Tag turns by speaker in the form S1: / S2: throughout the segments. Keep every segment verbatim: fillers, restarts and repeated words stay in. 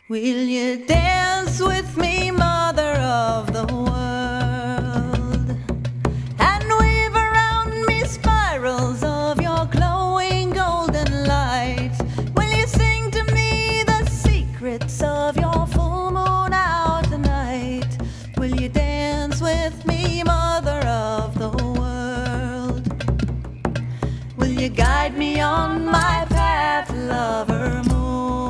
S1: Will you dance with me, mother of the world, and weave around me spirals of your glowing golden light? Will you sing to me the secrets of your full moon out tonight? Will you dance with me, mother of the world? Will you guide me on my path, lover moon?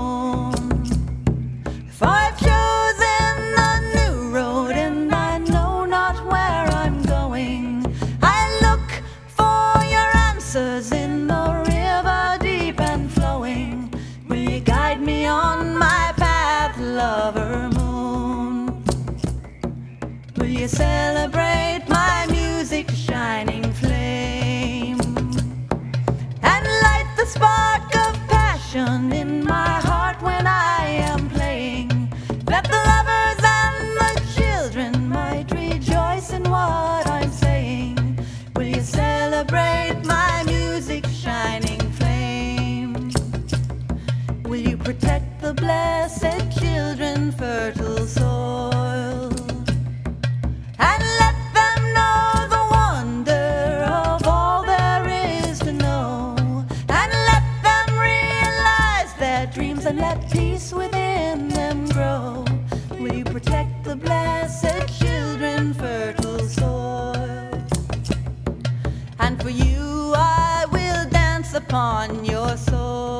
S1: For I've chosen a new road and I know not where I'm going. I look for your answers in the river deep and flowing. Will you guide me on my path, lover moon? Will you celebrate my music shining flame and light the spark of passion in my heart when I am playing? That the lovers and the children might rejoice in what I'm saying. Will you celebrate my music shining flame? Will you protect the blessed children, fertile soil, and let them know the wonder of all there is to know, and let them realize their dreams and let peace within them grow? Will you protect the blessed children, fertile soil? And for you I will dance upon your soul.